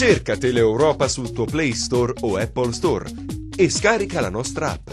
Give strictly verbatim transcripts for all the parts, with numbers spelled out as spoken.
Cerca Teleeuropa sul tuo Play Store o Apple Store e scarica la nostra app.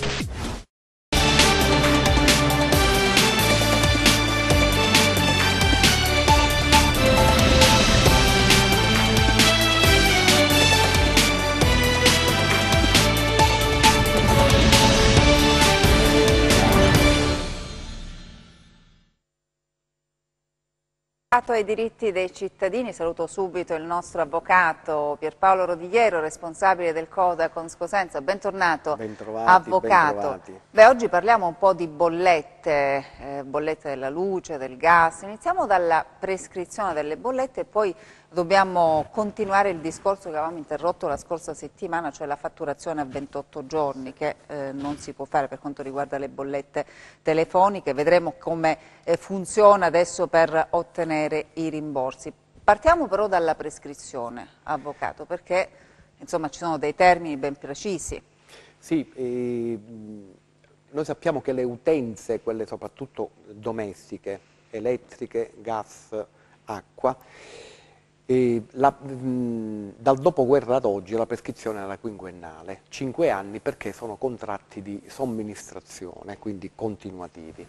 Ai diritti dei cittadini, saluto subito il nostro avvocato Pierpaolo Rodigliero, responsabile del Codacons Cosenza. Bentornato, Bentrovati, avvocato. bentrovati. Beh, oggi parliamo un po' di bollette, eh, bollette della luce, del gas. Iniziamo dalla prescrizione delle bollette e poi dobbiamo continuare il discorso che avevamo interrotto la scorsa settimana, cioè la fatturazione a ventotto giorni, che eh, non si può fare per quanto riguarda le bollette telefoniche. Vedremo come eh, funziona adesso per ottenere i rimborsi. Partiamo però dalla prescrizione, avvocato, perché insomma ci sono dei termini ben precisi. Sì, eh, noi sappiamo che le utenze, quelle soprattutto domestiche, elettriche, gas, acqua, eh, la, mh, dal dopoguerra ad oggi la prescrizione era quinquennale, cinque anni perché sono contratti di somministrazione, quindi continuativi.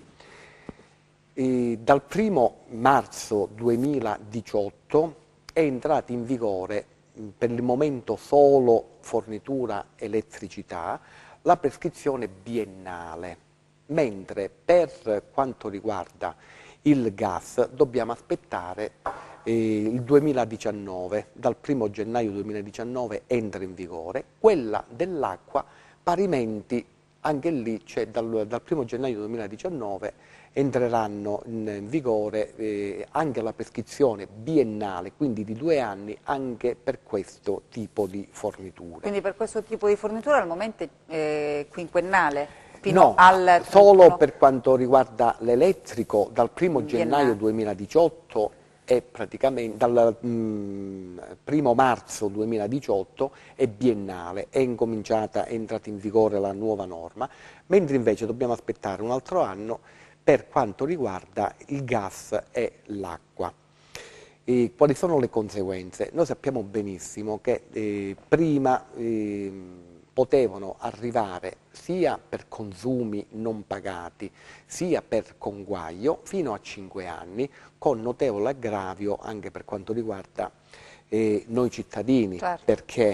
E dal primo marzo duemiladiciotto è entrata in vigore, per il momento solo fornitura elettricità, la prescrizione biennale, mentre per quanto riguarda il gas dobbiamo aspettare eh, il duemiladiciannove, dal primo gennaio duemiladiciannove entra in vigore, quella dell'acqua parimenti, anche lì cioè dal, dal primo gennaio duemiladiciannove entreranno in vigore eh, anche la prescrizione biennale, quindi di due anni anche per questo tipo di forniture. Quindi per questo tipo di fornitura al momento è eh, quinquennale? Fino no, al solo per quanto riguarda l'elettrico, dal primo biennale. gennaio duemiladiciotto è praticamente, dal mh, primo marzo duemiladiciotto è biennale, è incominciata, è entrata in vigore la nuova norma, mentre invece dobbiamo aspettare un altro anno per quanto riguarda il gas e l'acqua. E quali sono le conseguenze? Noi sappiamo benissimo che eh, prima eh, potevano arrivare sia per consumi non pagati, sia per conguaglio, fino a cinque anni, con notevole aggravio anche per quanto riguarda eh, noi cittadini, certo. perché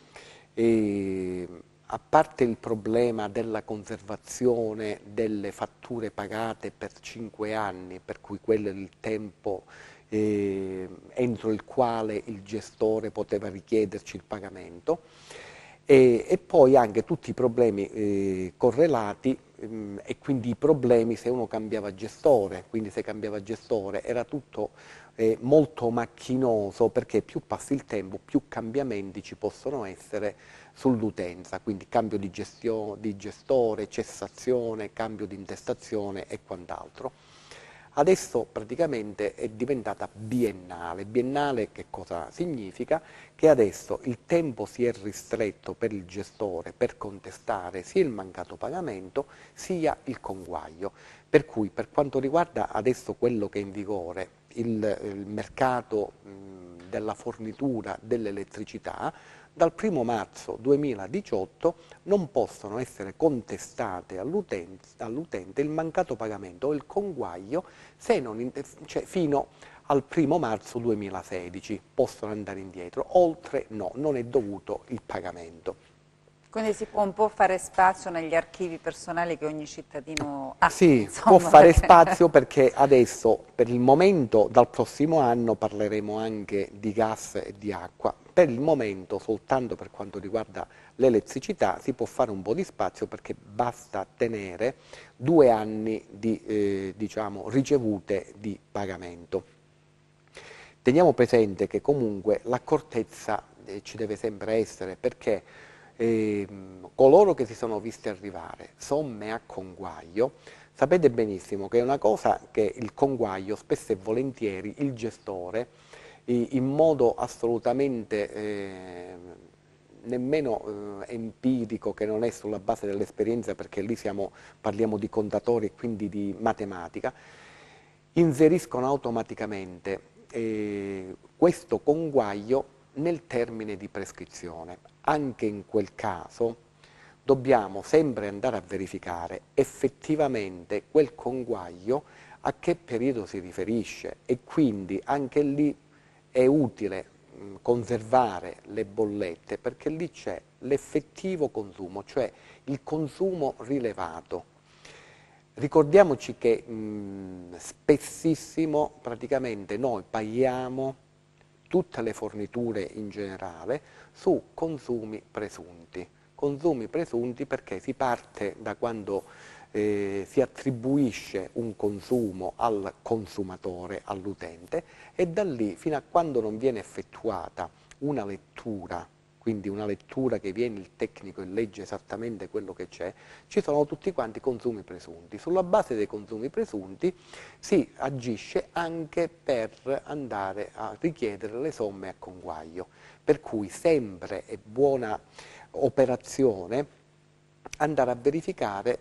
eh, a parte il problema della conservazione delle fatture pagate per cinque anni, per cui quello è il tempo eh, entro il quale il gestore poteva richiederci il pagamento, e, e poi anche tutti i problemi eh, correlati ehm, e quindi i problemi se uno cambiava gestore, quindi se cambiava gestore era tutto eh, molto macchinoso, perché più passi il tempo più cambiamenti ci possono essere sull'utenza, quindi cambio di, gestio, di gestore, cessazione, cambio di intestazione e quant'altro. Adesso praticamente è diventata biennale. Biennale che cosa significa? Che adesso il tempo si è ristretto per il gestore per contestare sia il mancato pagamento sia il conguaglio. Per cui per quanto riguarda adesso quello che è in vigore, il, il mercato mh, della fornitura dell'elettricità, dal primo marzo duemiladiciotto non possono essere contestate all'utente, all'utente il mancato pagamento o il conguaglio se non, cioè, fino al primo marzo duemilasedici possono andare indietro, oltre no, non è dovuto il pagamento. Quindi si può un po' fare spazio negli archivi personali che ogni cittadino ha. Sì, insomma, può fare perché... spazio perché adesso, per il momento, dal prossimo anno parleremo anche di gas e di acqua. Per il momento, soltanto per quanto riguarda l'elettricità, si può fare un po' di spazio perché basta tenere due anni di eh, diciamo, ricevute di pagamento. Teniamo presente che comunque l'accortezza eh, ci deve sempre essere, perché Eh, coloro che si sono visti arrivare somme a conguaglio, sapete benissimo che è una cosa che il conguaglio spesso e volentieri il gestore eh, in modo assolutamente eh, nemmeno eh, empirico, che non è sulla base dell'esperienza, perché lì siamo, parliamo di contatori e quindi di matematica, inseriscono automaticamente eh, questo conguaglio nel termine di prescrizione. Anche in quel caso dobbiamo sempre andare a verificare effettivamente quel conguaglio a che periodo si riferisce, e quindi anche lì è utile mh, conservare le bollette, perché lì c'è l'effettivo consumo, cioè il consumo rilevato. Ricordiamoci che mh, spessissimo praticamente noi paghiamo tutte le forniture in generale su consumi presunti. Consumi presunti perché si parte da quando eh, si attribuisce un consumo al consumatore, all'utente, e da lì fino a quando non viene effettuata una lettura, quindi una lettura che viene il tecnico e legge esattamente quello che c'è, ci sono tutti quanti consumi presunti. Sulla base dei consumi presunti si agisce anche per andare a richiedere le somme a conguaglio, per cui sempre è buona operazione andare a verificare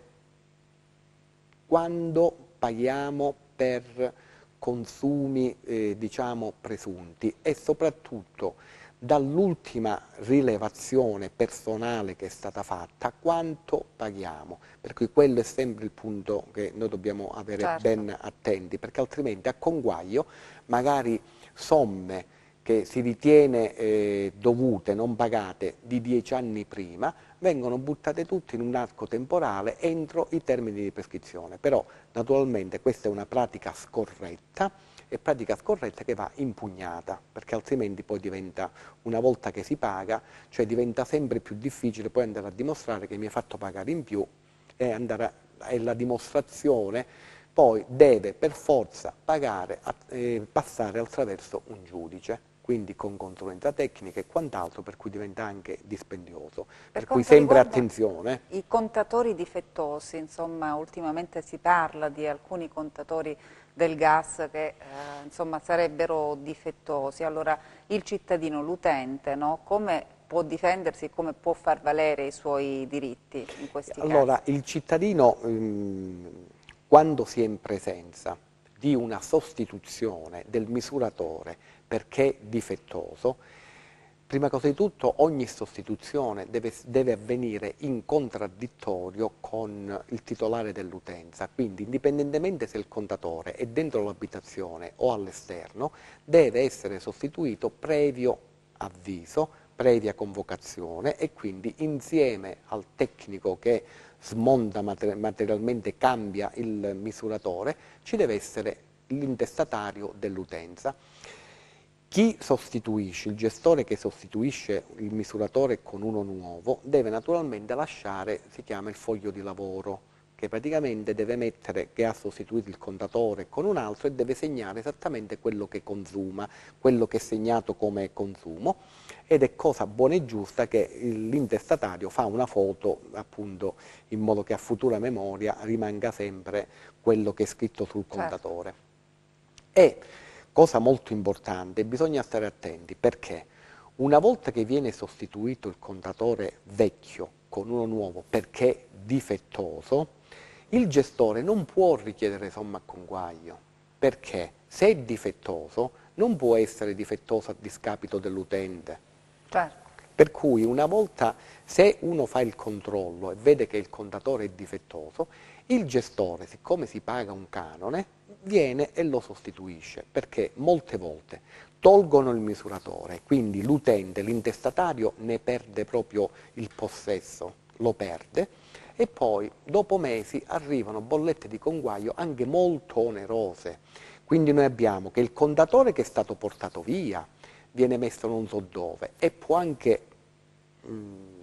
quando paghiamo per consumi eh, diciamo presunti, e soprattutto dall'ultima rilevazione personale che è stata fatta quanto paghiamo, per cui quello è sempre il punto che noi dobbiamo avere Certo. ben attenti, perché altrimenti a conguaglio magari somme che si ritiene eh, dovute, non pagate, di dieci anni prima, vengono buttate tutte in un arco temporale entro i termini di prescrizione. Però naturalmente questa è una pratica scorretta, e pratica scorretta che va impugnata, perché altrimenti poi diventa, una volta che si paga, cioè diventa sempre più difficile poi andare a dimostrare che mi hai fatto pagare in più, e, andare a, e la dimostrazione poi deve per forza pagare, eh, passare attraverso un giudice, quindi con consulenza tecnica e quant'altro, per cui diventa anche dispendioso. Per, per cui sempre attenzione. I contatori difettosi, insomma, ultimamente si parla di alcuni contatori del gas che eh, insomma, sarebbero difettosi. Allora il cittadino, l'utente, no? Come può difendersi, come può far valere i suoi diritti in questi allora, casi? il cittadino, ehm, quando si è in presenza di una sostituzione del misuratore perché difettoso, prima cosa di tutto ogni sostituzione deve, deve avvenire in contraddittorio con il titolare dell'utenza, quindi indipendentemente se il contatore è dentro l'abitazione o all'esterno, deve essere sostituito previo avviso, previa convocazione, e quindi insieme al tecnico che smonta mater- materialmente, cambia il misuratore, ci deve essere l'intestatario dell'utenza. Chi sostituisce, il gestore che sostituisce il misuratore con uno nuovo, deve naturalmente lasciare, si chiama il foglio di lavoro, che praticamente deve mettere che ha sostituito il contatore con un altro e deve segnare esattamente quello che consuma, quello che è segnato come consumo, ed è cosa buona e giusta che l'intestatario fa una foto, appunto, in modo che a futura memoria rimanga sempre quello che è scritto sul contatore. Certo. E cosa molto importante, bisogna stare attenti, perché una volta che viene sostituito il contatore vecchio con uno nuovo perché difettoso, il gestore non può richiedere somma a conguaglio, perché se è difettoso non può essere difettoso a discapito dell'utente. Certo. Per cui una volta, se uno fa il controllo e vede che il contatore è difettoso, il gestore, siccome si paga un canone, viene e lo sostituisce, perché molte volte tolgono il misuratore, quindi l'utente, l'intestatario ne perde proprio il possesso, lo perde, e poi dopo mesi arrivano bollette di conguaglio anche molto onerose. Quindi noi abbiamo che il contatore che è stato portato via viene messo non so dove, e può anche mh,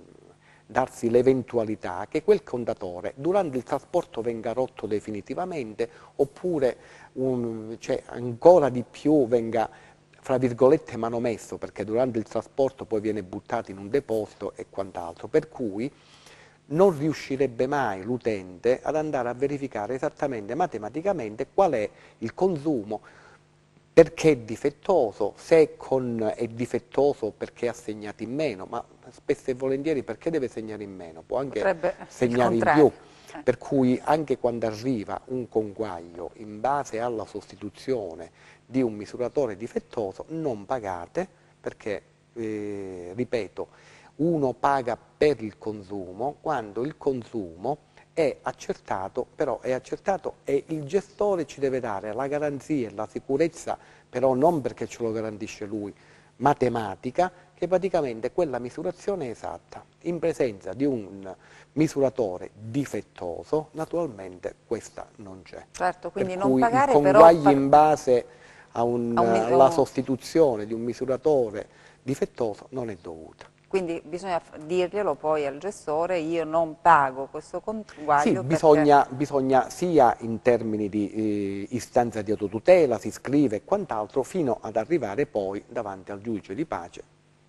darsi l'eventualità che quel contatore durante il trasporto venga rotto definitivamente, oppure un, cioè, ancora di più venga, fra virgolette, manomesso, perché durante il trasporto poi viene buttato in un deposito e quant'altro, per cui non riuscirebbe mai l'utente ad andare a verificare esattamente matematicamente qual è il consumo, perché è difettoso, se con, è difettoso perché ha segnato in meno, ma spesso e volentieri perché deve segnare in meno, può anche Potrebbe segnare in più, per cui anche quando arriva un conguaglio in base alla sostituzione di un misuratore difettoso non pagate, perché eh, ripeto, uno paga per il consumo quando il consumo è accertato, però è accertato e il gestore ci deve dare la garanzia e la sicurezza, però non perché ce lo garantisce lui, matematica, che praticamente quella misurazione è esatta. In presenza di un misuratore difettoso, naturalmente questa non c'è. Certo, quindi Per non cui pagare i però... conguagli Par... in base a un, a un, alla oh, sostituzione di un misuratore difettoso non è dovuta. quindi bisogna dirglielo poi al gestore, io non pago questo Sì, conguaglio perché... bisogna, bisogna sia in termini di eh, istanza di autotutela, si scrive e quant'altro, fino ad arrivare poi davanti al giudice di pace,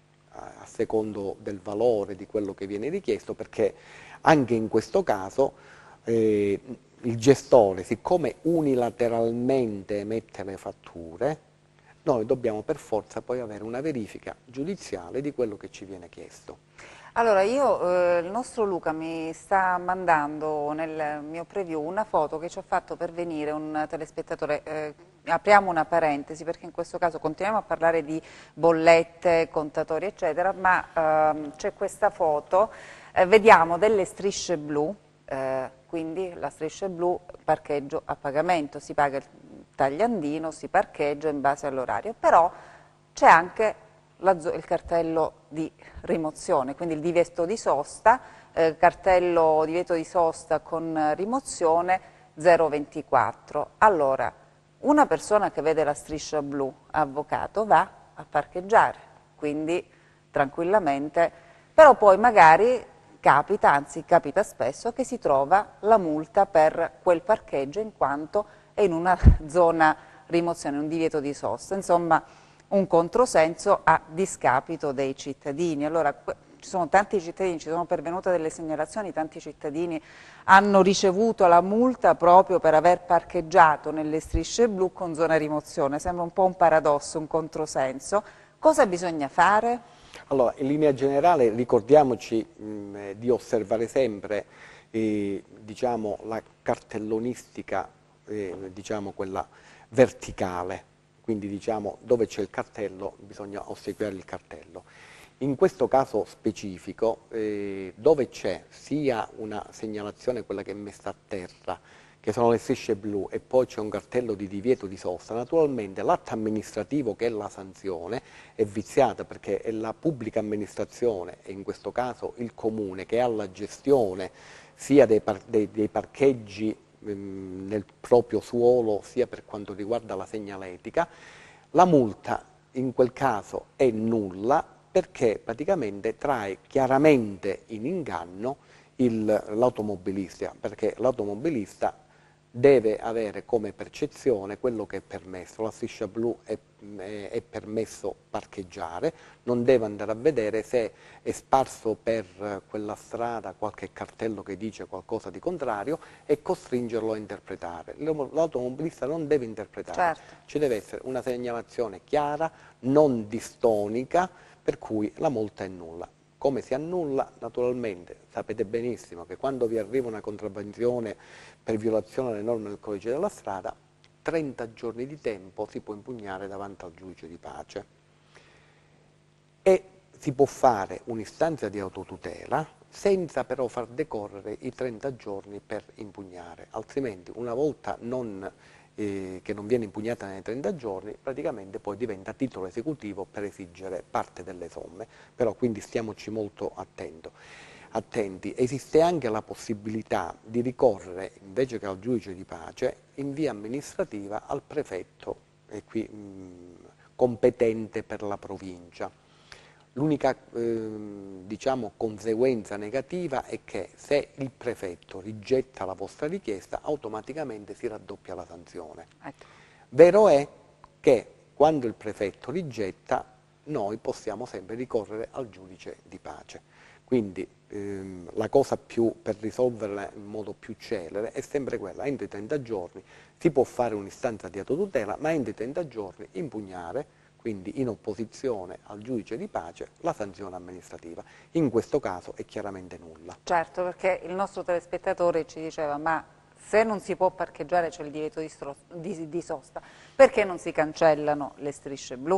a, a secondo del valore di quello che viene richiesto, perché anche in questo caso eh, il gestore, siccome unilateralmente emette le fatture, noi dobbiamo per forza poi avere una verifica giudiziale di quello che ci viene chiesto. Allora, io, eh, il nostro Luca mi sta mandando nel mio preview una foto che ci ha fatto pervenire un telespettatore. Eh, apriamo una parentesi perché in questo caso continuiamo a parlare di bollette, contatori eccetera, ma ehm, c'è questa foto, eh, vediamo delle strisce blu, eh, quindi la striscia blu, parcheggio a pagamento, si paga il tagliandino, si parcheggia in base all'orario, però c'è anche la, il cartello di rimozione, quindi il divieto di sosta, eh, cartello divieto di sosta con rimozione zero ventiquattro. Allora, una persona che vede la striscia blu, avvocato, va a parcheggiare, quindi tranquillamente, però poi magari capita, anzi capita spesso, che si trova la multa per quel parcheggio in quanto è in una zona rimozione, un divieto di sosta, insomma un controsenso a discapito dei cittadini. Allora, ci sono tanti cittadini, ci sono pervenute delle segnalazioni, tanti cittadini hanno ricevuto la multa proprio per aver parcheggiato nelle strisce blu con zona rimozione. Sembra un po' un paradosso, un controsenso. Cosa bisogna fare? Allora, in linea generale ricordiamoci mh, di osservare sempre eh, diciamo, la cartellonistica, eh, diciamo quella verticale, quindi diciamo dove c'è il cartello bisogna ossequiare il cartello. In questo caso specifico, eh, dove c'è sia una segnalazione, quella che è messa a terra, che sono le strisce blu, e poi c'è un cartello di divieto di sosta, naturalmente l'atto amministrativo, che è la sanzione, è viziata perché è la pubblica amministrazione, e in questo caso il comune, che ha la gestione sia dei, par dei, dei parcheggi mh, nel proprio suolo, sia per quanto riguarda la segnaletica. La multa in quel caso è nulla, perché praticamente trae chiaramente in inganno l'automobilista, perché l'automobilista deve avere come percezione quello che è permesso. La striscia blu è, è, è permesso parcheggiare, non deve andare a vedere se è sparso per quella strada qualche cartello che dice qualcosa di contrario e costringerlo a interpretare. L'automobilista non deve interpretare, Certo. Ci deve essere una segnalazione chiara, non distonica, per cui la multa è nulla. Come si annulla? Naturalmente sapete benissimo che quando vi arriva una contravvenzione per violazione delle norme del codice della strada, trenta giorni di tempo si può impugnare davanti al giudice di pace e si può fare un'istanza di autotutela senza però far decorrere i trenta giorni per impugnare, altrimenti una volta non Eh, che non viene impugnata nei trenta giorni, praticamente poi diventa titolo esecutivo per esigere parte delle somme, però quindi stiamoci molto attento, attenti. Esiste anche la possibilità di ricorrere, invece che al giudice di pace, in via amministrativa al prefetto e qui, mh, competente per la provincia. L'unica eh, diciamo, conseguenza negativa è che se il prefetto rigetta la vostra richiesta, automaticamente si raddoppia la sanzione. Ecco. Vero è che quando il prefetto rigetta, noi possiamo sempre ricorrere al giudice di pace. Quindi ehm, la cosa più, per risolverla in modo più celere, è sempre quella: entro i trenta giorni si può fare un'istanza di autotutela, ma entro i trenta giorni impugnare, quindi in opposizione al giudice di pace, la sanzione amministrativa. In questo caso è chiaramente nulla. Certo, perché il nostro telespettatore ci diceva: ma se non si può parcheggiare, c'è il divieto di, di, di sosta, perché non si cancellano le strisce blu?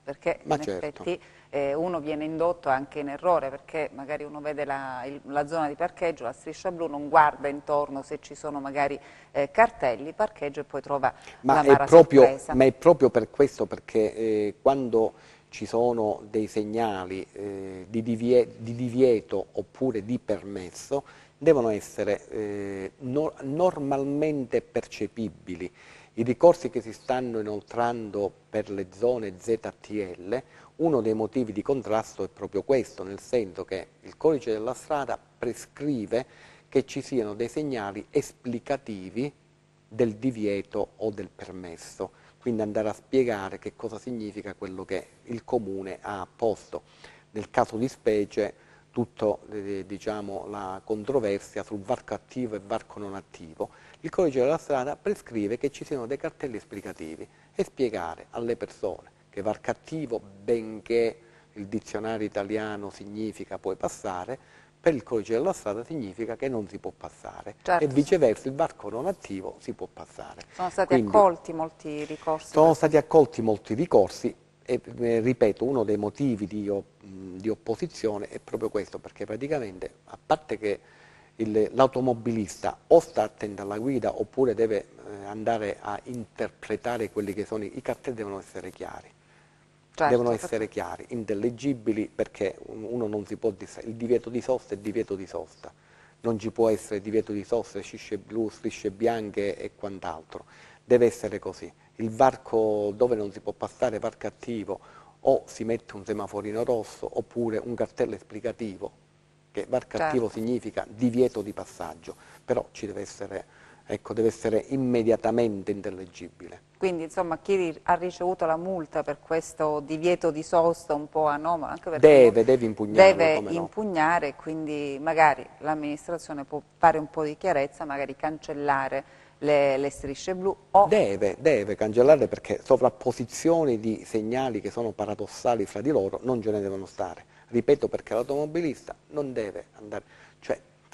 perché Ma in certo. effetti eh, uno viene indotto anche in errore, perché magari uno vede la, il, la zona di parcheggio, la striscia blu, non guarda intorno se ci sono magari eh, cartelli, parcheggio e poi trova Ma è l'amara proprio, sorpresa. ma è proprio per questo, perché eh, quando ci sono dei segnali eh, di, divie, di divieto oppure di permesso, devono essere eh, no, normalmente percepibili. I ricorsi che si stanno inoltrando per le zone Z T L, uno dei motivi di contrasto è proprio questo, nel senso che il codice della strada prescrive che ci siano dei segnali esplicativi del divieto o del permesso, quindi andare a spiegare che cosa significa quello che il comune ha apposto. Nel caso di specie tutta eh, diciamo, la controversia sul varco attivo e varco non attivo, il codice della strada prescrive che ci siano dei cartelli esplicativi e spiegare alle persone che varco attivo, benché il dizionario italiano significa puoi passare, per il codice della strada significa che non si può passare, Certo, e viceversa il varco non attivo si può passare. sono stati Quindi, accolti molti ricorsi. sono stati accolti molti ricorsi e, eh, ripeto, uno dei motivi di, di opposizione è proprio questo, perché praticamente, a parte che l'automobilista o sta attento alla guida oppure deve eh, andare a interpretare quelli che sono i, i cartelli, devono essere chiari. Certo, Devono perché... essere chiari, intellegibili, perché uno non si può distrarre. Il divieto di sosta è divieto di sosta, non ci può essere divieto di sosta, strisce blu, strisce bianche e quant'altro. Deve essere così. Il varco dove non si può passare, varco attivo, o si mette un semaforino rosso oppure un cartello esplicativo, che varco Certo. attivo significa divieto di passaggio, però ci deve essere, ecco, deve essere immediatamente intellegibile. Quindi insomma chi ha ricevuto la multa per questo divieto di sosta un po' anomalo, anche perché Deve, deve impugnarlo, deve come no. impugnare, quindi magari l'amministrazione può fare un po' di chiarezza, magari cancellare le, le strisce blu o... Deve, deve cancellare, perché sovrapposizioni di segnali che sono paradossali fra di loro non ce ne devono stare. Ripeto, perché l'automobilista non deve andare... Cioè,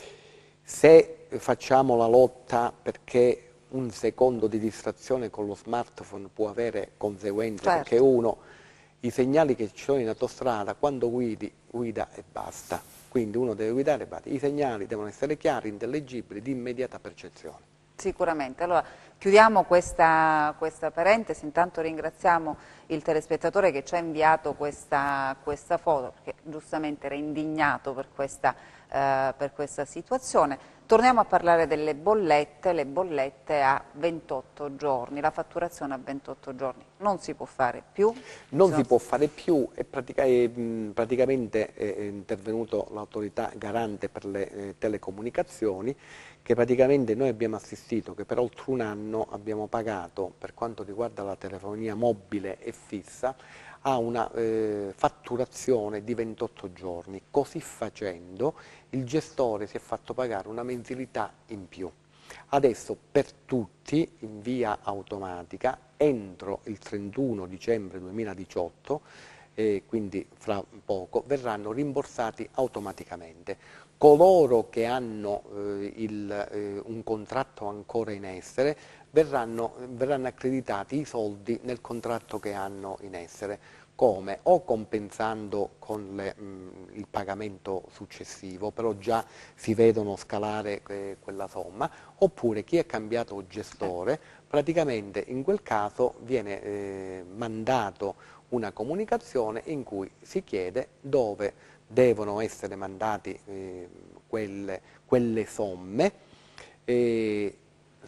se facciamo la lotta perché un secondo di distrazione con lo smartphone può avere conseguenze, Certo. perché uno, i segnali che ci sono in autostrada, quando guidi, guida e basta. Quindi uno deve guidare e basta. I segnali devono essere chiari, intellegibili, di immediata percezione. Sicuramente. Allora chiudiamo questa, questa parentesi, intanto ringraziamo il telespettatore che ci ha inviato questa, questa foto, perché giustamente era indignato per questa, eh, per questa situazione. Torniamo a parlare delle bollette, le bollette a ventotto giorni, la fatturazione a ventotto giorni non si può fare più? Non Bisogna... si può fare più, e pratica, e, mh, praticamente è intervenuto l'autorità garante per le eh, telecomunicazioni, che praticamente noi abbiamo assistito che per oltre un anno abbiamo pagato, per quanto riguarda la telefonia mobile e fissa, a una eh, fatturazione di ventotto giorni. Così facendo il gestore si è fatto pagare una mensilità in più. Adesso per tutti, in via automatica, entro il trentuno dicembre duemiladiciotto, eh, quindi fra poco, verranno rimborsati automaticamente. Coloro che hanno eh, il, eh, un contratto ancora in essere verranno, verranno accreditati i soldi nel contratto che hanno in essere, come? O compensando con le, mh, il pagamento successivo, però già si vedono scalare eh, quella somma, oppure chi è cambiato gestore, praticamente in quel caso viene eh, mandato una comunicazione in cui si chiede dove devono essere mandati eh, quelle, quelle somme, eh,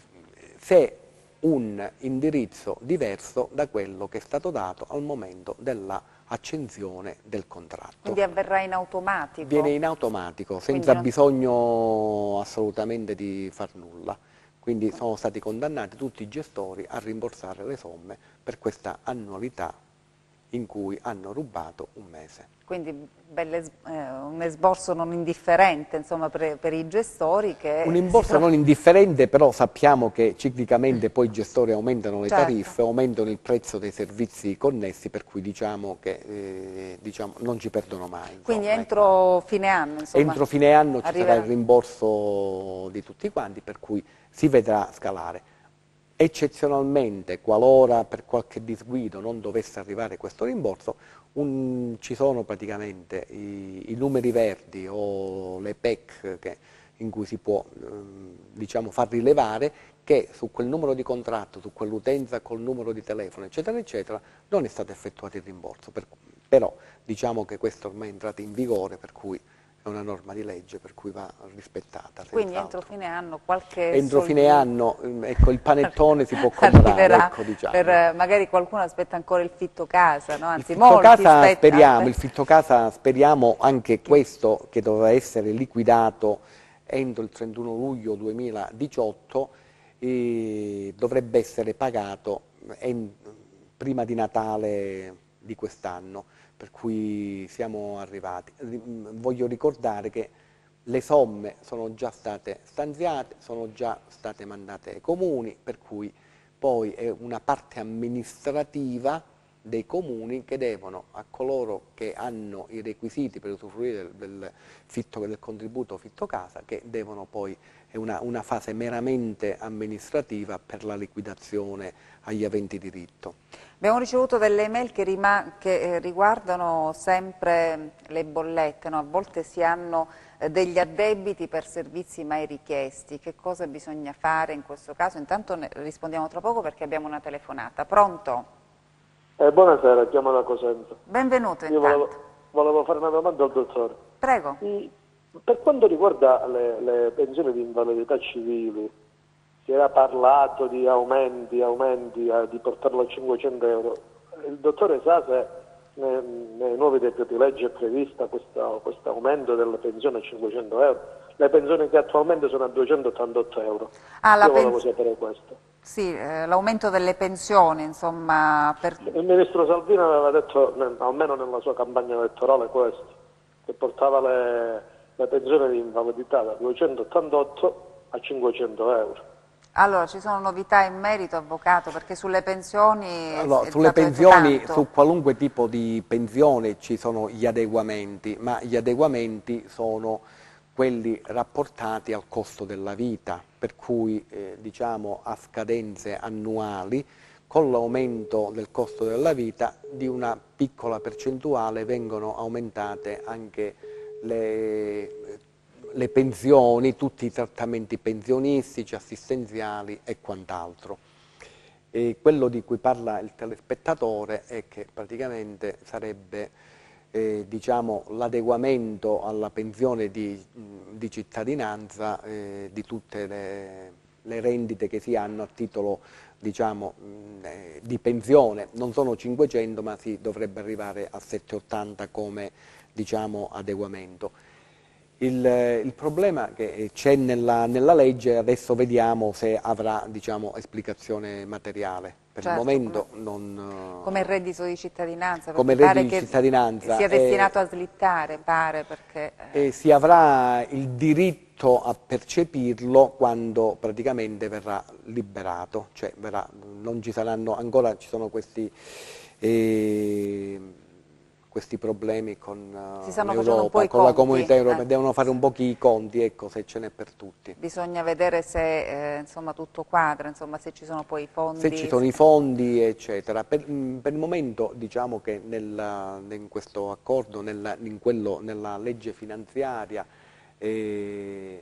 se un indirizzo diverso da quello che è stato dato al momento dell'accensione del contratto. Quindi avverrà in automatico? Viene in automatico, senza non... bisogno assolutamente di far nulla. Quindi sono stati condannati tutti i gestori a rimborsare le somme per questa annualità in cui hanno rubato un mese. Quindi belle, eh, un esborso non indifferente, insomma, per, per i gestori che... Un esborso non indifferente, però sappiamo che ciclicamente poi i gestori aumentano le certo. tariffe, aumentano il prezzo dei servizi connessi, per cui diciamo che eh, diciamo, non ci perdono mai. Insomma, Quindi entro ecco. fine anno, insomma, Entro fine anno ci arriverà. sarà il rimborso di tutti quanti, per cui si vedrà scalare. Eccezionalmente, qualora per qualche disguido non dovesse arrivare questo rimborso, un, ci sono praticamente i, i numeri verdi o le P E C che, in cui si può eh, diciamo, far rilevare che su quel numero di contratto, su quell'utenza col numero di telefono, eccetera, eccetera, non è stato effettuato il rimborso. Per, però diciamo che questo ormai è entrato in vigore, per cui è una norma di legge per cui va rispettata. Quindi entro fine anno qualche Entro soldino fine anno, ecco, il panettone si può comprare, ecco, diciamo. Per, magari qualcuno aspetta ancora il fitto casa, no? Anzi, il fitto molti casa aspetta, speriamo, aspetta. il fitto casa speriamo anche questo che dovrà essere liquidato entro il trentuno luglio duemiladiciotto e dovrebbe essere pagato in, prima di Natale di quest'anno, per cui siamo arrivati. Voglio ricordare che le somme sono già state stanziate, sono già state mandate ai comuni, per cui poi è una parte amministrativa dei comuni che devono, a coloro che hanno i requisiti per usufruire del, del, fitto, del contributo fitto casa, che devono poi, è una, una fase meramente amministrativa per la liquidazione agli aventi diritto. Abbiamo ricevuto delle email che, che eh, riguardano sempre le bollette, no? A volte si hanno eh, degli addebiti per servizi mai richiesti. Che cosa bisogna fare in questo caso? Intanto ne rispondiamo tra poco perché abbiamo una telefonata. Pronto? Eh, buonasera, chiamo da Cosenza. Benvenuto Io intanto. volevo, volevo fare una domanda al dottore. Prego. I, per quanto riguarda le, le pensioni di invalidità civili, si era parlato di aumenti, aumenti, eh, di portarlo a cinquecento euro. Il dottore sa se nei, nei nuovi decreti legge è prevista questo aumento delle pensioni a cinquecento euro? Le pensioni che attualmente sono a duecentottantotto euro. Ah, Io volevo sapere questo. Sì, eh, l'aumento delle pensioni, insomma... Per... Il ministro Salvini aveva detto, almeno nella sua campagna elettorale, questo, che portava le, le pensioni di invalidità da duecentottantotto a cinquecento euro. Allora, ci sono novità in merito, avvocato, perché sulle pensioni... Allora, sulle pensioni, su qualunque tipo di pensione ci sono gli adeguamenti, ma gli adeguamenti sono quelli rapportati al costo della vita, per cui eh, diciamo a scadenze annuali, con l'aumento del costo della vita di una piccola percentuale vengono aumentate anche le, le pensioni, tutti i trattamenti pensionistici, assistenziali e quant'altro. E quello di cui parla il telespettatore è che praticamente sarebbe Eh, diciamo, l'adeguamento alla pensione di, di cittadinanza eh, di tutte le, le rendite che si hanno a titolo diciamo, eh, di pensione. Non sono cinquecento, ma si dovrebbe arrivare a settecentottanta come diciamo, adeguamento. Il, il problema che c'è nella, nella legge, adesso vediamo se avrà diciamo, esplicazione materiale. Per certo, il momento come, non... Come il reddito di cittadinanza, come il pare reddito che di cittadinanza sia destinato eh, a slittare, pare, perché... Eh, si avrà il diritto a percepirlo quando praticamente verrà liberato, cioè verrà, non ci saranno, ancora ci sono questi... Eh, questi problemi con uh, l'Europa, con la comunità europea, eh. devono fare un po' i conti, ecco, se ce n'è per tutti. Bisogna vedere se eh, insomma, tutto quadra, insomma, se ci sono poi i fondi. Se ci sono i fondi, eccetera. Per, per il momento diciamo che nella, in questo accordo, nella, in quello, nella legge finanziaria, eh,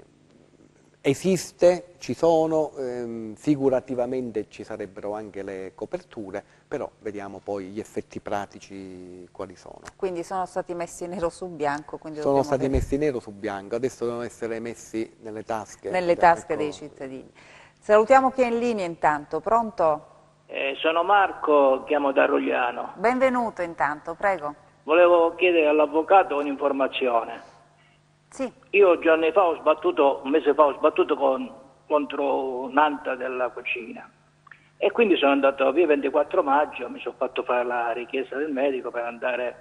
esiste, ci sono, ehm, figurativamente ci sarebbero anche le coperture, però vediamo poi gli effetti pratici quali sono. Quindi sono stati messi nero su bianco? Sono stati vedere. messi nero su bianco, adesso devono essere messi nelle tasche. Nelle tasche ecco. dei cittadini. Salutiamo chi è in linea intanto, pronto? Eh, sono Marco, chiamo da Rogliano. Benvenuto intanto, prego. Volevo chiedere all'avvocato un'informazione. Sì. Io giorni fa ho sbattuto, un mese fa ho sbattuto con, contro un'anta della cucina e quindi sono andato via ventiquattro maggio, mi sono fatto fare la richiesta del medico per andare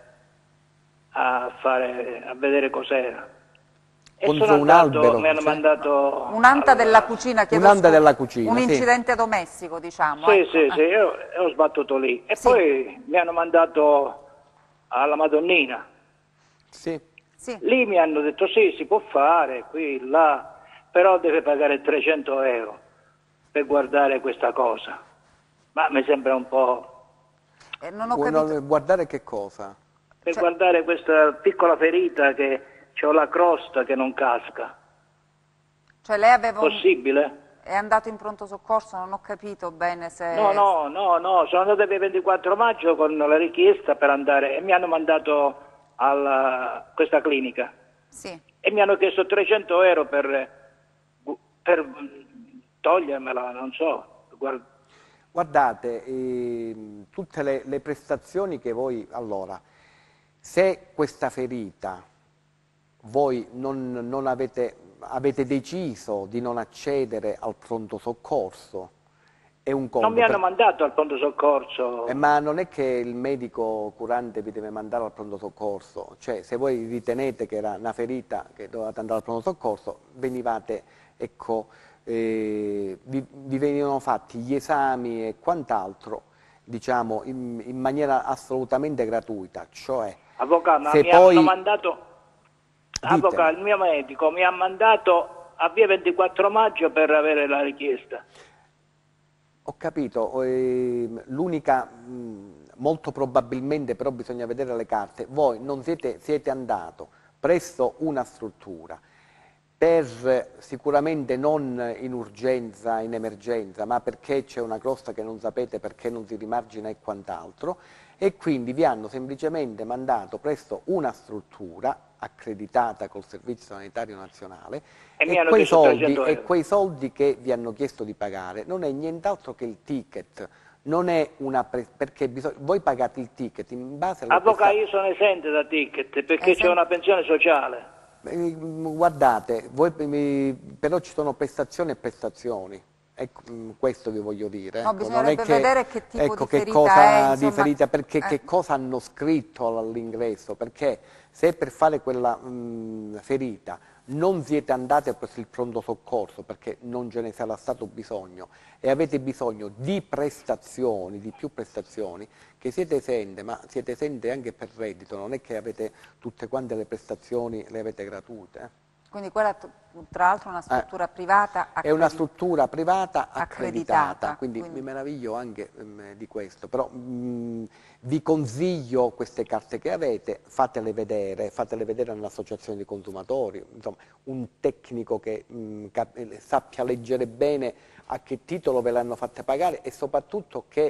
a, fare, a vedere cos'era. E contro sono un andato, albero, mi hanno cioè? mandato... Un'anta allora, della cucina, chiedo un'anta scusa, della cucina, un sì. incidente domestico, diciamo. Sì, ecco. sì, sì, io ho sbattuto lì. E sì. poi mi hanno mandato alla Madonnina. Sì. Sì. Lì mi hanno detto sì, si può fare, qui, là, però deve pagare trecento euro. per guardare questa cosa, ma mi sembra un po'... Eh, non ho capito. Non guardare che cosa? Per Cioè... guardare questa piccola ferita che c'ho la crosta che non casca. Cioè lei aveva un... Possibile? È andato in pronto soccorso, non ho capito bene se... No, no, no, no, sono andato via ventiquattro maggio con la richiesta per andare e mi hanno mandato a questa clinica. Sì. E mi hanno chiesto trecento euro per, per togliermela, non so. Guarda. Guardate, eh, tutte le, le prestazioni che voi... Allora, se questa ferita voi non, non avete, avete deciso di non accedere al pronto soccorso, è un conto. Non mi hanno per... mandato al pronto soccorso. Eh, ma non è che il medico curante vi deve mandare al pronto soccorso, cioè se voi ritenete che era una ferita che dovevate andare al pronto soccorso, venivate, ecco, eh, vi, vi venivano fatti gli esami e quant'altro, diciamo, in, in maniera assolutamente gratuita, cioè... Avvocato, ma se mi poi... hanno mandato... Avvocato, il mio medico mi ha mandato a via ventiquattro maggio per avere la richiesta. Ho capito, eh, l'unica, molto probabilmente, però bisogna vedere le carte, voi non siete, siete andato presso una struttura per sicuramente non in urgenza, in emergenza, ma perché c'è una crosta che non sapete perché non si rimargina e quant'altro, e quindi vi hanno semplicemente mandato presso una struttura accreditata col Servizio Sanitario Nazionale e, e, quei soldi, e quei soldi che vi hanno chiesto di pagare non è nient'altro che il ticket, non è una perché bisogna, voi pagate il ticket in base alla... Avvocato, io sono esente da ticket perché c'è una pensione sociale. Eh, guardate, voi, però ci sono prestazioni e prestazioni. Ecco, questo vi voglio dire. No, ecco, non è che, vedere che tipo ecco, di che ferita cosa è, insomma, di ferita, perché eh. che cosa hanno scritto all'ingresso, perché se per fare quella mh, ferita non siete andati presso il pronto soccorso perché non ce ne sarà stato bisogno e avete bisogno di prestazioni, di più prestazioni, che siete esente, ma siete esente anche per reddito, non è che avete tutte quante le prestazioni, le avete gratuite. Eh? Quindi quella tra l'altro è una struttura eh, privata accreditata. È una struttura privata accreditata, accreditata quindi, quindi mi meraviglio anche um, di questo, però um, vi consiglio queste carte che avete, fatele vedere, fatele vedere all'associazione di consumatori, insomma un tecnico che um, sappia leggere bene a che titolo ve l'hanno fatte pagare e soprattutto che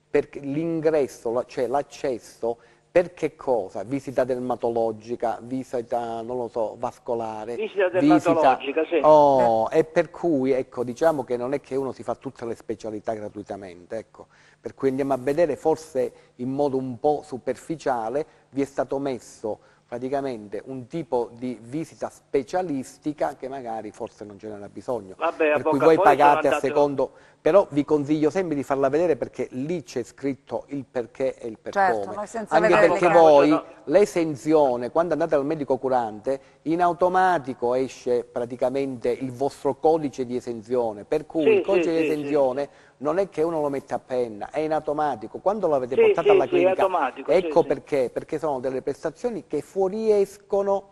l'ingresso, cioè l'accesso, per che cosa? Visita dermatologica, visita, non lo so, vascolare. Visita dermatologica, visita... sì. Oh, e per cui, ecco, diciamo che non è che uno si fa tutte le specialità gratuitamente, ecco. Per cui andiamo a vedere, forse in modo un po' superficiale, vi è stato messo praticamente un tipo di visita specialistica che magari forse non ce n'era bisogno. Vabbè, per cui voi pagate a secondo... Però vi consiglio sempre di farla vedere perché lì c'è scritto il perché e il per certo, come. noi senza Anche vedere perché le voi no. l'esenzione, quando andate dal medico curante, in automatico esce praticamente il vostro codice di esenzione, per cui sì, il codice sì, di sì, esenzione sì. non è che uno lo mette a penna, è in automatico. Quando lo avete sì, portato sì, alla sì, clinica, automatico, ecco sì, perché, perché sono delle prestazioni che fuoriescono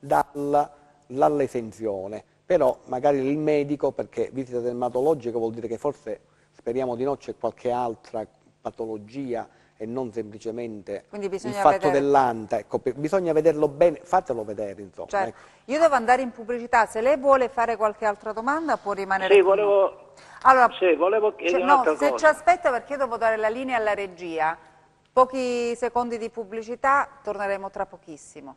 dall'esenzione. Però magari il medico, perché visita dermatologica vuol dire che forse, speriamo di no, c'è qualche altra patologia e non semplicemente il fatto dell'anta, ecco, bisogna vederlo bene, fatelo vedere insomma. Certo. Ecco. Io devo andare in pubblicità, se lei vuole fare qualche altra domanda può rimanere sì, con volevo, noi. Allora, sì, volevo chiedere no, un'altra se cosa. ci aspetta perché io devo dare la linea alla regia, pochi secondi di pubblicità, torneremo tra pochissimo.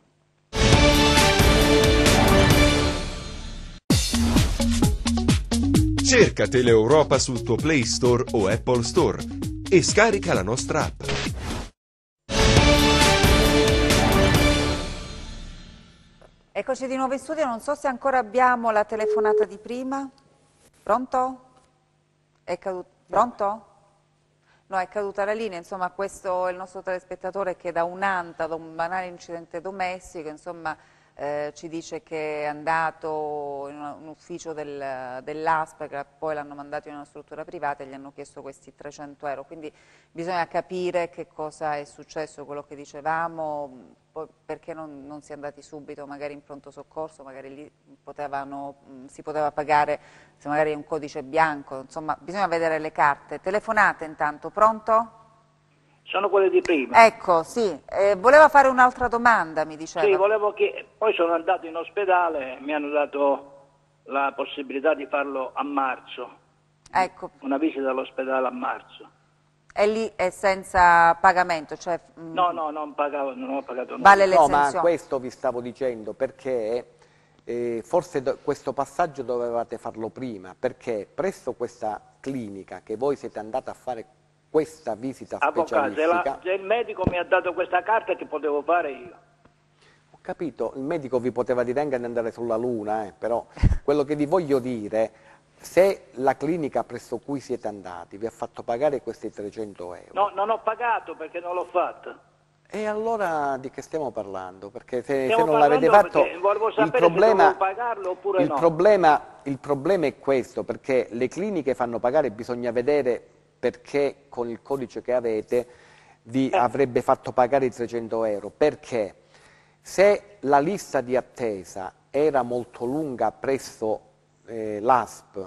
Cerca Teleeuropa sul tuo Play Store o Apple Store e scarica la nostra app. Eccoci di nuovo in studio, non so se ancora abbiamo la telefonata di prima. Pronto? È caduto? Pronto? No, è caduta la linea, insomma questo è il nostro telespettatore che da un'anta, da un banale incidente domestico, insomma eh, ci dice che è andato in un ufficio del, dell'A S P, che poi l'hanno mandato in una struttura privata e gli hanno chiesto questi trecento euro, quindi bisogna capire che cosa è successo, quello che dicevamo, poi perché non, non si è andati subito magari in pronto soccorso, magari lì potevano, mh, si poteva pagare se magari è un codice bianco, insomma bisogna vedere le carte. Telefonate intanto, pronto? Sono quelle di prima. Ecco, sì. Eh, voleva fare un'altra domanda, mi diceva. Sì, volevo che... Poi sono andato in ospedale, mi hanno dato la possibilità di farlo a marzo. Ecco. Una visita all'ospedale a marzo. E lì è senza pagamento? Cioè, mh, no, no, non, pagavo, non ho pagato nulla. Vale no, l'esenzione. ma questo vi stavo dicendo perché eh, forse do, questo passaggio dovevate farlo prima, perché presso questa clinica che voi siete andati a fare questa visita Avvocato, se, specialistica... la, se il medico mi ha dato questa carta, che potevo fare io? Ho capito, il medico vi poteva dire anche di andare sulla Luna, eh, però quello che vi voglio dire, se la clinica presso cui siete andati vi ha fatto pagare questi trecento euro... No, non ho pagato perché non l'ho fatto. E allora di che stiamo parlando? Perché se, se Stiamo non l'avete fatto, volevo sapere il problema, se dovevo pagarlo oppure il, no. problema, il problema è questo, perché le cliniche fanno pagare, bisogna vedere perché con il codice che avete vi eh. avrebbe fatto pagare i trecento euro, perché se la lista di attesa era molto lunga presso eh, l'A S P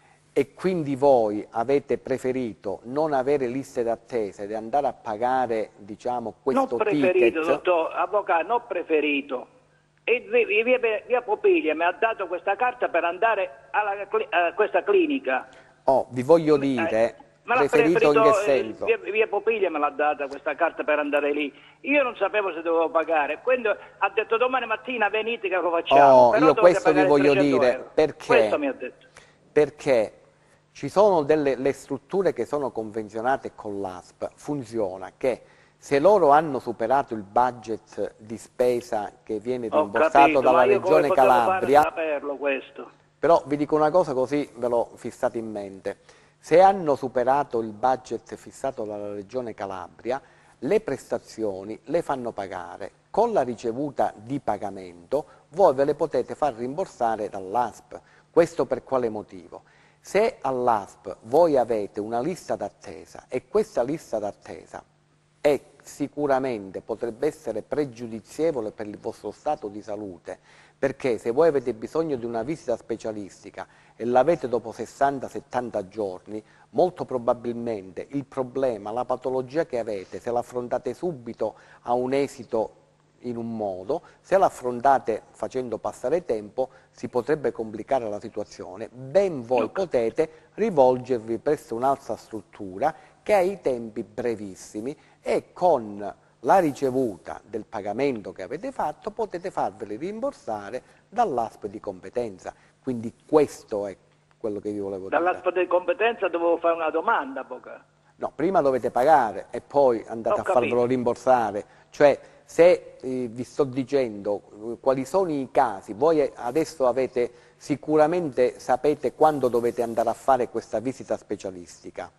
e quindi voi avete preferito non avere liste d'attesa ed andare a pagare, diciamo, questo non preferito, ticket... dottor Avvocato, non preferito. E via, via Popiglia mi ha dato questa carta per andare alla, a questa clinica. Oh, vi voglio dire... Eh, Me l'ha preferito, preferito, in che senso? Via, via Popiglia me l'ha data questa carta per andare lì. Io non sapevo se dovevo pagare, quindi ha detto domani mattina venite che lo facciamo. Oh, Però io questo vi voglio dire euro. perché, Questo mi ha detto. perché ci sono delle le strutture che sono convenzionate con l'A S P, funziona che se loro hanno superato il budget di spesa che viene rimborsato capito, dalla ma io Regione come potevo Calabria, fare a saperlo questo? però vi dico una cosa così ve lo fissate in mente. Se hanno superato il budget fissato dalla Regione Calabria, le prestazioni le fanno pagare. Con la ricevuta di pagamento voi ve le potete far rimborsare dall'A S P. Questo per quale motivo? Se all'A S P voi avete una lista d'attesa e questa lista d'attesa è sicuramente potrebbe essere pregiudizievole per il vostro stato di salute, perché se voi avete bisogno di una visita specialistica e l'avete dopo sessanta settanta giorni, molto probabilmente il problema, la patologia che avete, se l'affrontate subito ha un esito in un modo, se l'affrontate facendo passare tempo si potrebbe complicare la situazione, ben voi potete rivolgervi presso un'altra struttura che ha i tempi brevissimi e con la ricevuta del pagamento che avete fatto potete farveli rimborsare dall'A S P di competenza. Quindi questo è quello che vi volevo dire. Dall'A S P di competenza dovevo fare una domanda, Boca. No, prima dovete pagare e poi andate Ho a farvelo capito. rimborsare. Cioè, se eh, vi sto dicendo eh, quali sono i casi, voi adesso avete sicuramente sapete quando dovete andare a fare questa visita specialistica.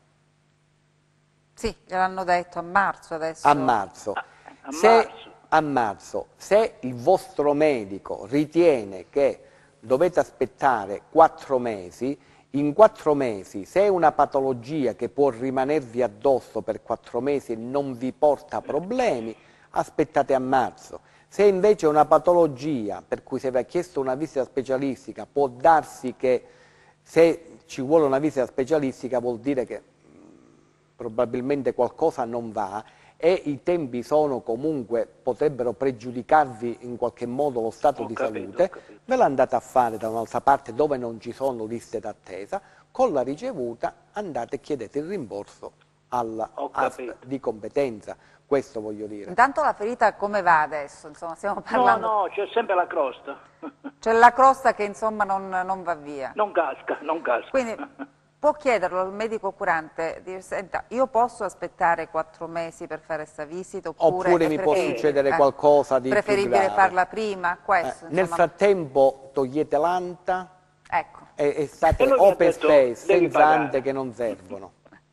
Sì, gliel'hanno detto a marzo adesso. A marzo. A, a se, marzo. a marzo. Se il vostro medico ritiene che dovete aspettare quattro mesi, in quattro mesi, se è una patologia che può rimanervi addosso per quattro mesi e non vi porta problemi, aspettate a marzo. Se invece è una patologia per cui se vi ha chiesto una visita specialistica, può darsi che se ci vuole una visita specialistica vuol dire che probabilmente qualcosa non va e i tempi sono comunque, potrebbero pregiudicarvi in qualche modo lo stato Ho di capito, salute, ho capito. ve l'andate a fare da un'altra parte dove non ci sono liste d'attesa, con la ricevuta andate e chiedete il rimborso alla Ho A S P capito. di competenza, questo voglio dire. Intanto la ferita come va adesso? Insomma, stiamo parlando... No, no, c'è sempre la crosta. C'è la crosta che insomma non, non va via. Non casca, non casca. Quindi può chiederlo al medico curante, dire, senta, io posso aspettare quattro mesi per fare questa visita oppure, Oppure è mi può preferibile- succedere eh, qualcosa di più preferibile grave. farla prima? Questo, Eh, nel insomma, frattempo togliete l'anta ecco. e, e state E lui mi ha open detto, space, devi senza pagare. ante che non servono.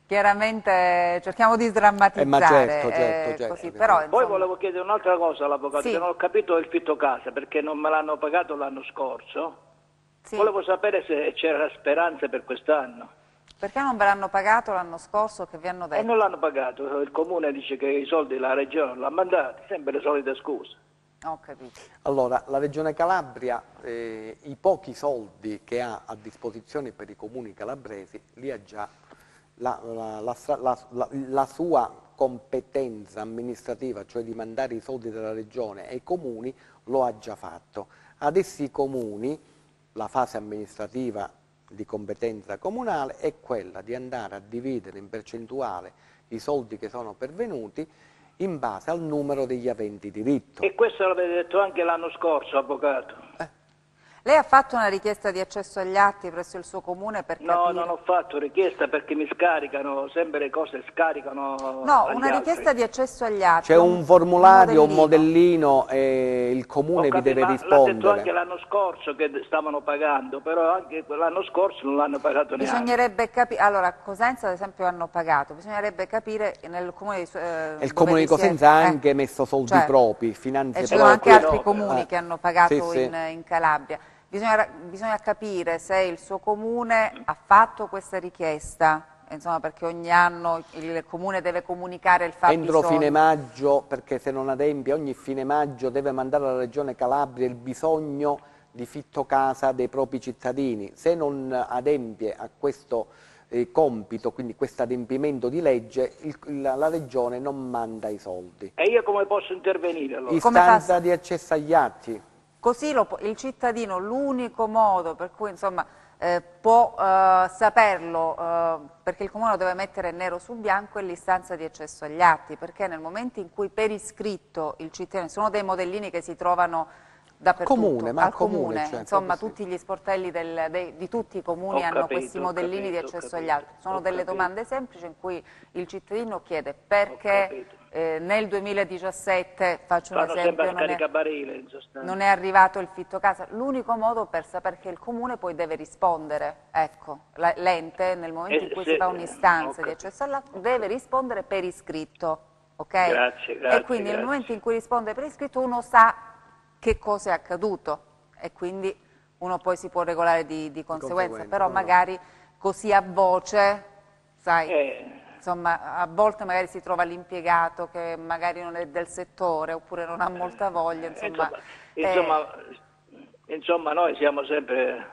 chiaramente cerchiamo di sdrammatizzare. Eh, ma certo, certo, eh, certo, così, certo. però, Poi insomma... volevo chiedere un'altra cosa all'avvocato, Sì. che non ho capito il fitto casa, perché non me l'hanno pagato l'anno scorso. Sì. Volevo sapere se c'era speranza per quest'anno. Perché non ve l'hanno pagato l'anno scorso, che vi hanno detto? E non l'hanno pagato, il comune dice che i soldi la regione non l'ha mandati, sempre le solite scuse. Ho capito. Allora, la Regione Calabria, eh, i pochi soldi che ha a disposizione per i comuni calabresi, li ha già, la, la, la, la, la, la sua competenza amministrativa, cioè di mandare i soldi della Regione ai comuni, lo ha già fatto. Adesso i comuni, la fase amministrativa di competenza comunale è quella di andare a dividere in percentuale i soldi che sono pervenuti in base al numero degli aventi diritto. E questo l'avete detto anche l'anno scorso, avvocato. Eh. Lei ha fatto una richiesta di accesso agli atti presso il suo comune per No, capire... non ho fatto richiesta perché mi scaricano, sempre le cose scaricano. No, agli una altri. richiesta di accesso agli atti. C'è un formulario, un modellino e il comune Ho vi capito, deve ma l'ha detto rispondere. anche l'anno scorso che stavano pagando, però anche l'anno scorso non l'hanno pagato neanche. Bisognerebbe capire, allora a Cosenza ad esempio hanno pagato, bisognerebbe capire nel comune di eh, E il comune di Cosenza ha anche messo soldi certo. propri, finanze E ci sono anche proprie. altri no, comuni eh. che hanno pagato Sì, sì. in, in Calabria. Bisogna, bisogna capire se il suo comune ha fatto questa richiesta, insomma, perché ogni anno il comune deve comunicare il fabbisogno. Entro fine maggio, perché se non adempie, ogni fine maggio deve mandare alla Regione Calabria il bisogno di fitto casa dei propri cittadini. Se non adempie a questo eh, compito, quindi questo adempimento di legge, il, la, la Regione non manda i soldi. E io come posso intervenire allora? Come fa- Istanza di accesso agli atti. Così lo può- il cittadino, l'unico modo per cui insomma, eh, può eh, saperlo, eh, perché il comune lo deve mettere nero su bianco, è l'istanza di accesso agli atti, perché nel momento in cui per iscritto il cittadino, sono dei modellini che si trovano dappertutto, Comune, ma al al comune, comune, cioè, insomma proprio sì. tutti gli sportelli del- dei- di tutti i comuni Ho hanno capito, questi ho modellini capito, di ho accesso agli capito, atti, sono ho delle capito. domande semplici in cui il cittadino chiede Ho perché capito. eh, nel duemiladiciassette, faccio un Fanno sempre esempio, a non è, scaricabarile in sostanza. non è arrivato il fitto casa, l'unico modo per sapere che il comune poi deve rispondere, ecco, la- l'ente nel momento Eh, in cui se- si fa un'istanza ho di capito. accesso all'atto deve rispondere per iscritto, ok? Grazie, grazie, E quindi nel grazie. momento in cui risponde per iscritto uno sa che cosa è accaduto e quindi uno poi si può regolare di, di conseguenza, conseguenza, però no, no. magari così a voce, sai... Eh, Insomma, a volte magari si trova l'impiegato che magari non è del settore oppure non ha molta voglia, insomma. insomma, eh, insomma, insomma, noi siamo sempre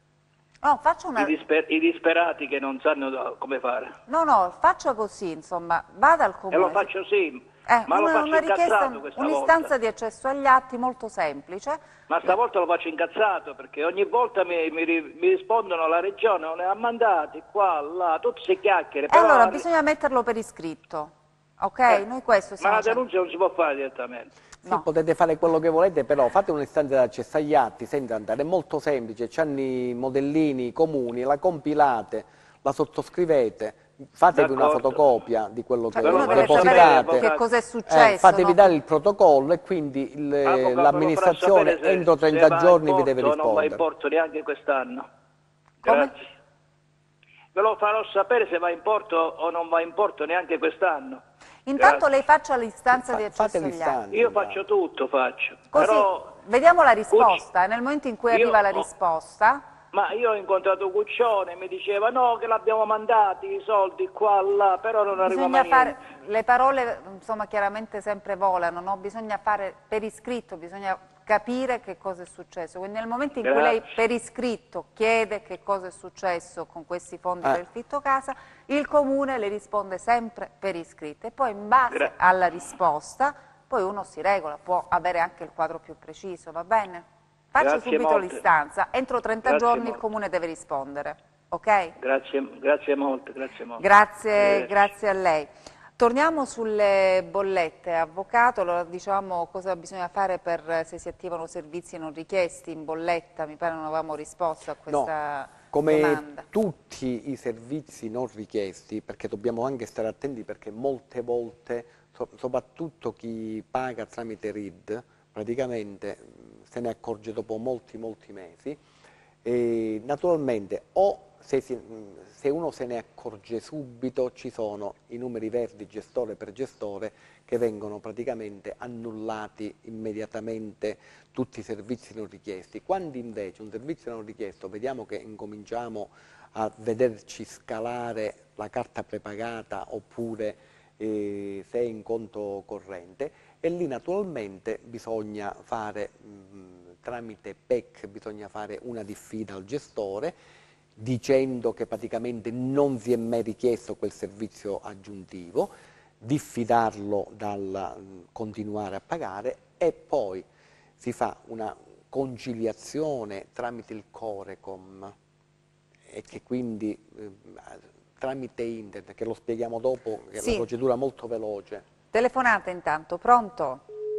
no, faccio una, i, disper- i disperati che non sanno da- come fare. no, no, faccia così, insomma, vada al comune. E lo faccio sì, Eh, ma lo una, faccio una richiesta, incazzato questa un'istanza volta. di accesso agli atti molto semplice. Ma stavolta lo faccio incazzato perché ogni volta mi, mi ri- mi rispondono la regione non ne ha mandati, qua, là, tutte queste chiacchiere. E però allora la- bisogna metterlo per iscritto, ok? eh, Noi questo ma stiamo la facendo. denuncia non si può fare direttamente. Sì, No. potete fare quello che volete, però fate un'istanza di accesso agli atti senza andare, è molto semplice, c'hanno i modellini comuni, la compilate, la sottoscrivete, fatevi una D'accordo. fotocopia di quello Cioè, che uno deve depositate, sapere che cosa è successo. eh, fatevi no? dare il protocollo e quindi il- Avvocato, me lo l'amministrazione farà sapere se- entro se trenta va in giorni vi deve porto o non va in rispondere. porto neanche quest'anno. Come? Grazie. Ve lo farò sapere se va in porto o non va in porto neanche quest'anno. Intanto Grazie. lei faccia l'istanza Fa- di fate accesso agli atti. l'istanza. Io faccio tutto, faccio. Così Però, vediamo la risposta e nel momento in cui Io arriva la ho- risposta, ma io ho incontrato Cuccione, mi diceva no che l'abbiamo mandati i soldi qua, là, però non arriva bisogna mai fare, niente. le parole insomma chiaramente sempre volano, no? Bisogna fare per iscritto, bisogna capire che cosa è successo. Quindi nel momento in cui lei Grazie. per iscritto chiede che cosa è successo con questi fondi Eh. per il fitto casa, il comune le risponde sempre per iscritto e poi in base Gra- alla risposta poi uno si regola, può avere anche il quadro più preciso, va bene? Faccia Grazie subito molte. l'istanza, entro trenta Grazie giorni il molte. comune deve rispondere, ok? Grazie, grazie molte, grazie molte. Grazie, Arrivederci. grazie a lei. Torniamo sulle bollette, avvocato, allora diciamo cosa bisogna fare per se si attivano servizi non richiesti in bolletta, mi pare non avevamo risposto a questa No, come domanda. tutti i servizi non richiesti, perché dobbiamo anche stare attenti perché molte volte, so- soprattutto chi paga tramite R I D, praticamente mh, se ne accorge dopo molti molti mesi, E naturalmente o se, si, se uno se ne accorge subito ci sono i numeri verdi gestore per gestore che vengono praticamente annullati immediatamente tutti i servizi non richiesti. Quando invece un servizio non richiesto vediamo che incominciamo a vederci scalare la carta prepagata oppure eh, se è in conto corrente, e lì naturalmente bisogna fare mh, tramite P E C bisogna fare una diffida al gestore dicendo che praticamente non si è mai richiesto quel servizio aggiuntivo, diffidarlo dal continuare a pagare e poi si fa una conciliazione tramite il Corecom e che quindi eh, tramite internet, che lo spieghiamo dopo, che sì. è una procedura molto veloce. Telefonate intanto, pronto?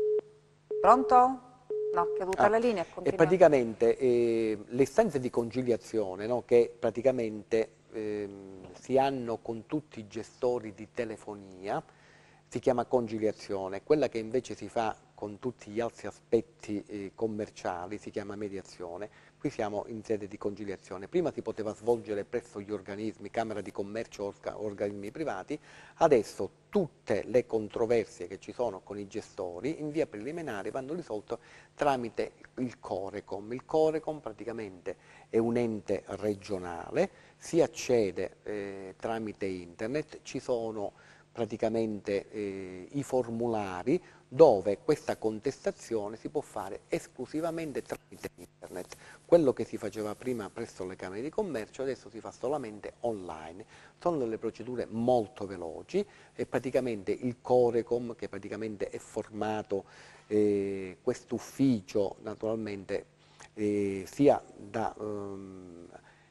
Pronto? No, caduta Ah, la linea. e praticamente eh, le istanze di conciliazione, no, che praticamente eh, si hanno con tutti i gestori di telefonia, si chiama conciliazione. Quella che invece si fa con tutti gli altri aspetti eh, commerciali si chiama mediazione. Qui siamo in sede di conciliazione. Prima si poteva svolgere presso gli organismi, Camera di Commercio o organismi privati, adesso tutte le controversie che ci sono con i gestori in via preliminare vanno risolte tramite il Corecom. Il Corecom praticamente è un ente regionale, si accede eh, tramite internet, ci sono praticamente eh, i formulari dove questa contestazione si può fare esclusivamente tramite internet. Quello che si faceva prima presso le Camere di Commercio adesso si fa solamente online. Sono delle procedure molto veloci e praticamente il Corecom, che praticamente è formato, eh, quest'ufficio naturalmente eh, sia da ehm,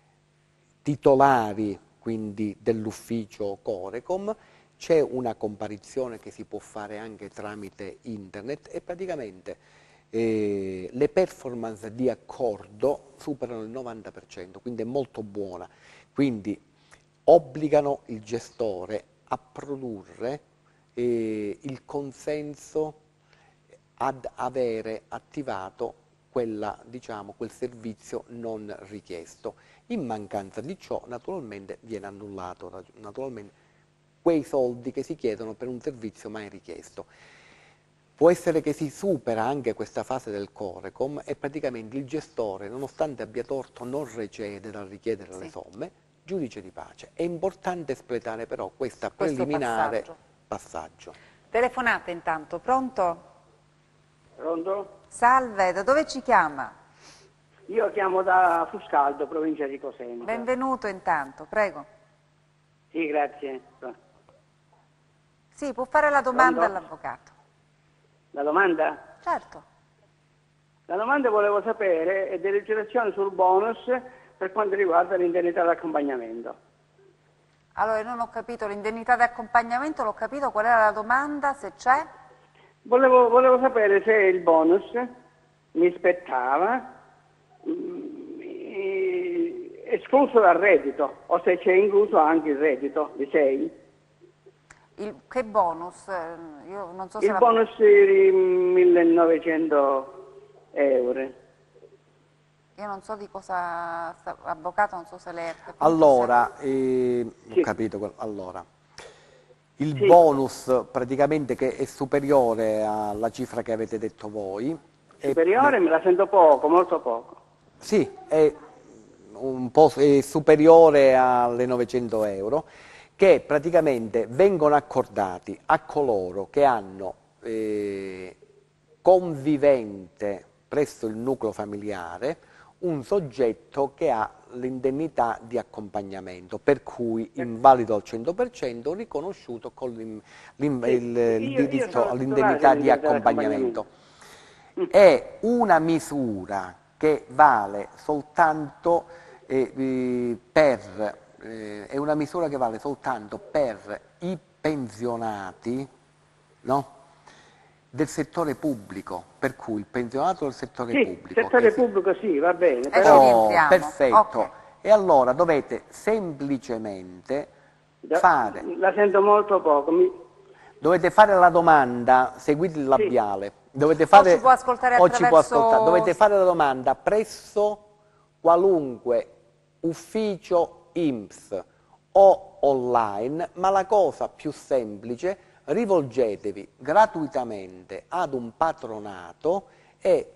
titolari quindi dell'ufficio Corecom, c'è una comparizione che si può fare anche tramite internet e praticamente eh, le performance di accordo superano il novanta per cento, quindi è molto buona. Quindi obbligano il gestore a produrre eh, il consenso ad avere attivato quella, diciamo, quel servizio non richiesto. In mancanza di ciò naturalmente viene annullato naturalmente quei soldi che si chiedono per un servizio mai richiesto. Può essere che si supera anche questa fase del Corecom e praticamente il gestore, nonostante abbia torto, non recede dal richiedere sì. le somme, giudice di pace. È importante espletare però questa Questo preliminare passaggio. passaggio. Telefonate intanto, pronto? Pronto? Salve, da dove ci chiama? Io chiamo da Fuscaldo, provincia di Cosenza. Benvenuto intanto, prego. Sì, grazie. Sì, può fare la domanda all'avvocato. La domanda? Certo. La domanda volevo sapere è delle legislazioni sul bonus per quanto riguarda l'indennità d'accompagnamento. Allora, io non ho capito l'indennità d'accompagnamento, l'ho capito, qual era la domanda, se c'è? Volevo, volevo sapere se il bonus mi spettava mh, escluso dal reddito o se c'è incluso anche il reddito di sei. Il, che bonus? Io non so se il la... bonus di millenovecento euro. Io non so di cosa, sta, avvocato, non so se lei ha capito. Allora, eh, sì. ho capito, allora, il sì. bonus praticamente che è superiore alla cifra che avete detto voi. Superiore? È, me la sento poco, molto poco. Sì, è un po' è superiore alle novecento euro, che praticamente vengono accordati a coloro che hanno eh, convivente presso il nucleo familiare un soggetto che ha l'indennità di accompagnamento, per cui invalido al cento per cento, riconosciuto con l'im, l'im, sì, il, il io, diritto io all'indennità di accompagnamento. È una misura che vale soltanto eh, eh, per... è una misura che vale soltanto per i pensionati, no? Del settore pubblico, per cui il pensionato del settore sì, pubblico... il settore si... pubblico sì, va bene. Però... Oh, perfetto. Okay. E allora dovete semplicemente da, fare... La sento molto poco. Mi... Dovete fare la domanda, seguite il labiale. Sì. Dovete fare, o ci può ascoltare o attraverso... ci può ascoltare. Dovete fare la domanda presso qualunque ufficio I N P S o online, ma la cosa più semplice, rivolgetevi gratuitamente ad un patronato e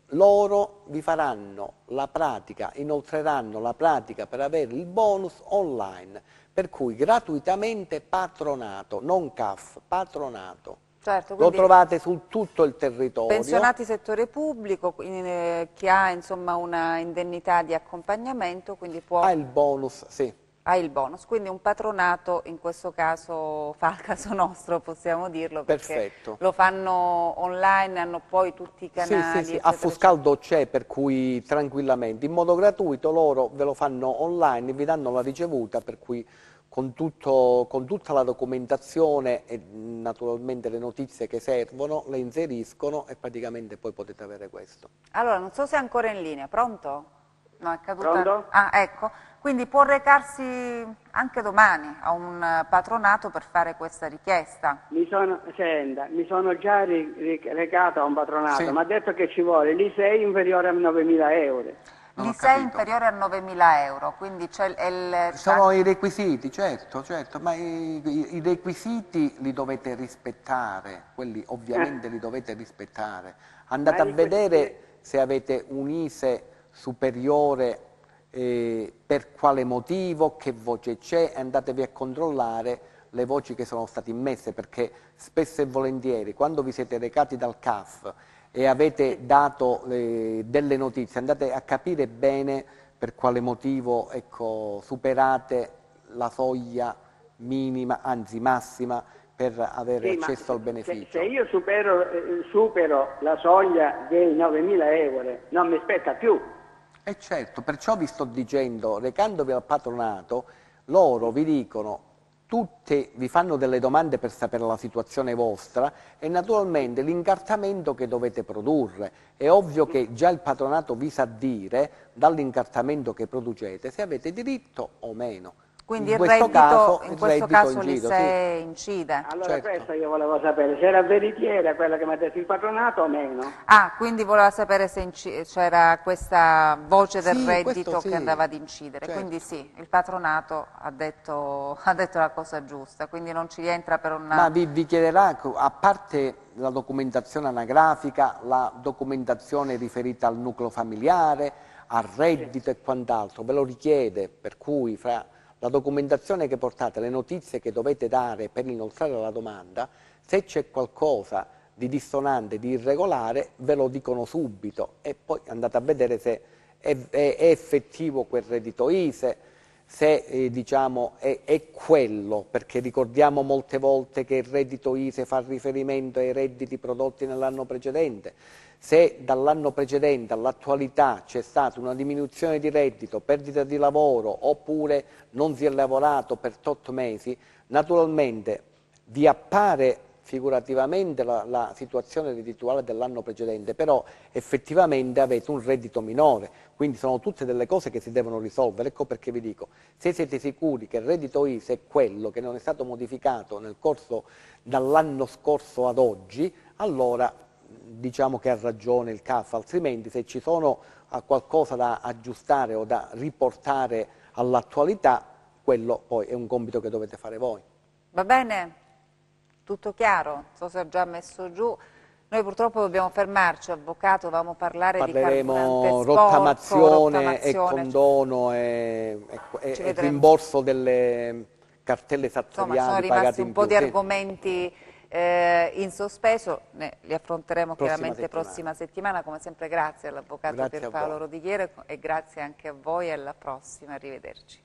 loro vi faranno la pratica, inoltreranno la pratica per avere il bonus online, per cui gratuitamente patronato, non C A F, patronato. Certo, lo trovate su tutto il territorio. Pensionati settore pubblico, in, eh, chi ha insomma una indennità di accompagnamento, quindi può... Ha il bonus, sì. Ha il bonus, quindi un patronato in questo caso fa il caso nostro, possiamo dirlo, perché Perfetto. lo fanno online, hanno poi tutti i canali. Sì, sì, sì. A Fuscaldo c'è, per cui tranquillamente, in modo gratuito loro ve lo fanno online, vi danno la ricevuta, per cui con, tutto, con tutta la documentazione e naturalmente le notizie che servono, le inseriscono e praticamente poi potete avere questo. Allora, non so se è ancora in linea, pronto? No, è caduta. Pronto? Ah, ecco. Quindi può recarsi anche domani a un patronato per fare questa richiesta? Mi sono, senta, mi sono già ri, ri, recato a un patronato, Sì. mi ha detto che ci vuole l'I sei inferiore a novemila euro. L'I sei inferiore a novemila euro, quindi c'è il... il Sono i requisiti, certo, certo, ma i, i, i requisiti li dovete rispettare, quelli ovviamente Eh. li dovete rispettare. Andate Ma a i vedere requisiti- se avete un I S E E superiore, eh, per quale motivo, che voce c'è, e andatevi a controllare le voci che sono state immesse, perché spesso e volentieri quando vi siete recati dal C A F e avete dato eh, delle notizie, andate a capire bene per quale motivo, ecco, superate la soglia minima, anzi massima, per avere Sì, ma accesso al se- beneficio. Se, se io supero, eh, supero la soglia dei novemila euro, non mi spetta più. E certo, perciò vi sto dicendo, recandovi al patronato, loro vi dicono, tutte, vi fanno delle domande per sapere la situazione vostra e naturalmente l'incartamento che dovete produrre. È ovvio che già il patronato vi sa dire, dall'incartamento che producete, se avete diritto o meno. Quindi in il questo reddito, caso, in il questo reddito caso l'I incido, S E E incide. Allora Certo. questo io volevo sapere, se era veritiera quella che mi ha detto il patronato o meno. Ah, quindi voleva sapere se c'era questa voce del Sì, reddito questo sì. che andava ad incidere. Certo. Quindi sì, il patronato ha detto, ha detto la cosa giusta, quindi non ci rientra per una... Ma vi, vi chiederà, a parte la documentazione anagrafica, la documentazione riferita al nucleo familiare, al reddito e quant'altro, ve lo richiede, per cui fra la documentazione che portate, le notizie che dovete dare per inoltrare la domanda, se c'è qualcosa di dissonante, di irregolare, ve lo dicono subito e poi andate a vedere se è, è, è effettivo quel reddito I S E E, se eh, diciamo, è, è quello, perché ricordiamo molte volte che il reddito I S E E fa riferimento ai redditi prodotti nell'anno precedente. Se dall'anno precedente all'attualità c'è stata una diminuzione di reddito, perdita di lavoro oppure non si è lavorato per otto mesi, naturalmente vi appare figurativamente la, la situazione reddituale dell'anno precedente, però effettivamente avete un reddito minore, quindi sono tutte delle cose che si devono risolvere. Ecco perché vi dico, se siete sicuri che il reddito I S E E è quello che non è stato modificato nel corso dall'anno scorso ad oggi, allora diciamo che ha ragione il C A F, altrimenti se ci sono qualcosa da aggiustare o da riportare all'attualità, quello poi è un compito che dovete fare voi. Va bene? Tutto chiaro? Non so se ho già messo giù. Noi purtroppo dobbiamo fermarci, avvocato, dovevamo parlare Parleremo di carburante rottamazione, sporco, rottamazione e condono e, e, e vedremo. rimborso delle cartelle esattoriali. Insomma, sono rimasti pagate un in po' più, di sì. argomenti eh, in sospeso, ne, li affronteremo Prossima chiaramente settimana. prossima settimana. Come sempre grazie all'avvocato Grazie a Pierpaolo voi. Rodriguiero e grazie anche a voi, alla prossima, arrivederci.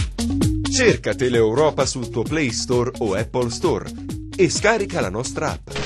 Cerca Teleeuropa sul tuo Play Store o Apple Store e scarica la nostra app.